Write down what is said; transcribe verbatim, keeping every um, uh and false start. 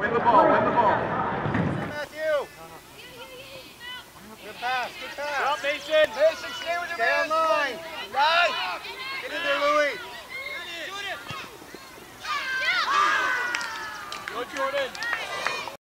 Win the ball, win the ball. Matthew. Good pass, good pass. Up, Mason. Mason, stay with your man. Stay on line.